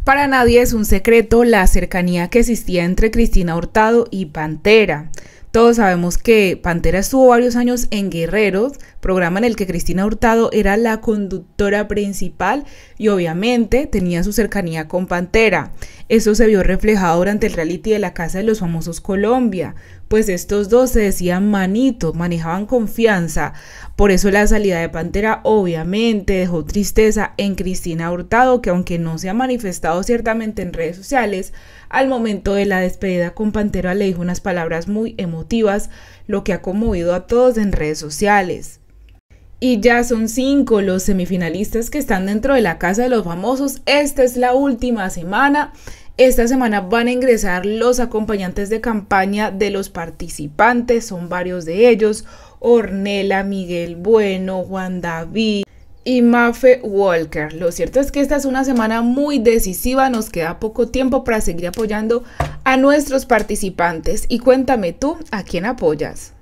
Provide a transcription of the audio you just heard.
Para nadie es un secreto la cercanía que existía entre Cristina Hurtado y Pantera. Todos sabemos que Pantera estuvo varios años en Guerreros, programa en el que Cristina Hurtado era la conductora principal y obviamente tenía su cercanía con Pantera. Eso se vio reflejado durante el reality de La Casa de los Famosos Colombia, pues estos dos se decían manitos, manejaban confianza. Por eso la salida de Pantera obviamente dejó tristeza en Cristina Hurtado, que aunque no se ha manifestado ciertamente en redes sociales, al momento de la despedida con Pantera le dijo unas palabras muy emotivas, lo que ha conmovido a todos en redes sociales. Y ya son 5 los semifinalistas que están dentro de La Casa de los Famosos. Esta es la última semana. Esta semana van a ingresar los acompañantes de campaña de los participantes, son varios de ellos: Ornella, Miguel Bueno, Juan David y Mafe Walker. Lo cierto es que esta es una semana muy decisiva, nos queda poco tiempo para seguir apoyando a nuestros participantes. Y cuéntame tú, ¿a quién apoyas?